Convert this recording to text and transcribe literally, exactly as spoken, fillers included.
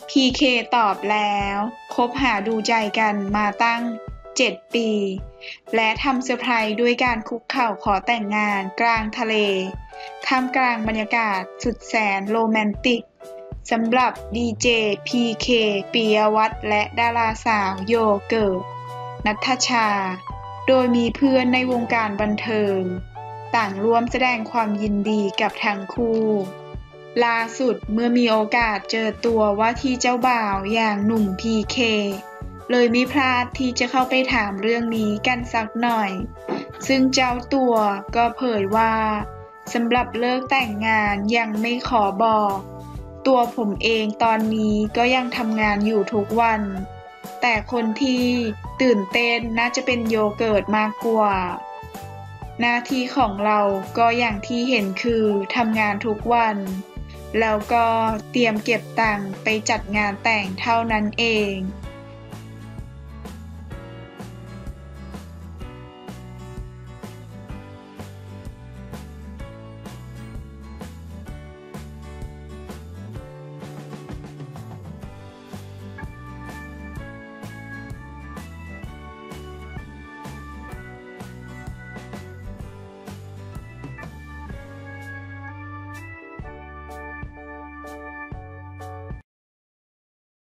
พี เค ตอบแล้วคบหาดูใจกันมาตั้งเจ็ดปีและทำเซอร์ไพรส์ด้วยการคุกเข่าขอแต่งงานกลางทะเลท่ามกลางบรรยากาศสุดแสนโรแมนติกสำหรับดีเจ พี เค ปิยวัฒน์และดาราสาวโยเกิร์ต ณัฐชาโดยมีเพื่อนในวงการบันเทิงต่างร่วมแสดงความยินดีกับทั้งคู่ล่าสุดเมื่อมีโอกาสเจอตัวว่าที่เจ้าบ่าวอย่างหนุ่ม พี เค เลยไม่พลาดที่จะเข้าไปถามเรื่องนี้กันสักหน่อยซึ่งเจ้าตัวก็เผยว่าสำหรับเลิกแต่งงานยังไม่ขอบอกตัวผมเองตอนนี้ก็ยังทำงานอยู่ทุกวันแต่คนที่ตื่นเต้นน่าจะเป็นโยเกิร์ตมากกว่าหน้าที่ของเราก็อย่างที่เห็นคือทำงานทุกวันแล้วก็เตรียมเก็บตังค์ไปจัดงานแต่งเท่านั้นเอง